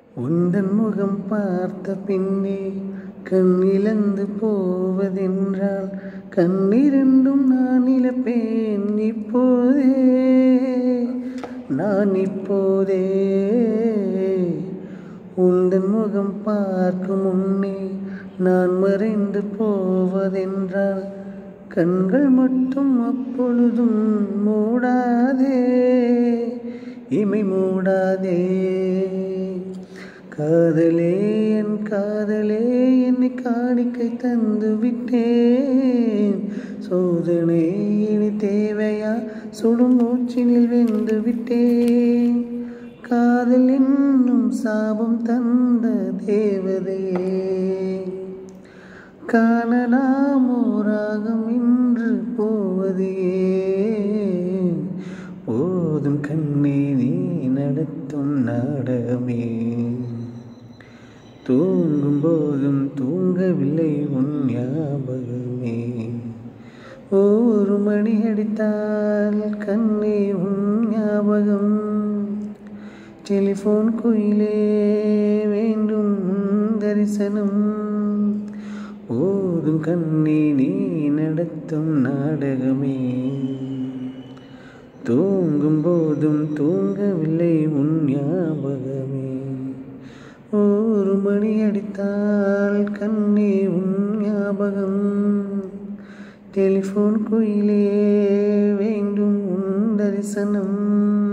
உந்தன் முகம் பார்த்த பின்னே கண்ணிழந்து போவதென்றால் கண்ணிரண்டும் நான் இழப்பேன் இப்போதே. உந்தன் முகம் பார்க்கும் முன்னே நான் மறைந்து போவதென்றால் கண்கள் மட்டும் அப்பொழுதும் மூடாதே, இமை மூடாதே. காதலே என் காதலே, என்னை காணிக்கை தந்து விட்டேன். சோதனை இனி தேவையா, சுடும் மூச்சினில் வெந்து விட்டேன். காதல் என்னும் சாபம் தந்த தேவதையே, காணலாம் ஓராகம் இன்று போவது ஏன்? போதும் கண்ணே நீ நடத்தும் நாடகமே, தூங்கும் போதும் தூங்கவில்லை உன் ஞாபகமே. ஒரு மணி அடித்தால் கண்ணே உன் ஞாபகம், டெலிஃபோன் குயிலே வேண்டும் தரிசனம். போதும் கண்ணே நீ நடத்தும் நாடகமே, தூங்கும் போதும் தூங்கவில்லை உன் ஞாபகமே. ஒரு மணி அடித்தால் கண்ணே உன் ஞாபகம், டெலிஃபோன் குயிலே வேண்டும் உன் தரிசனம்.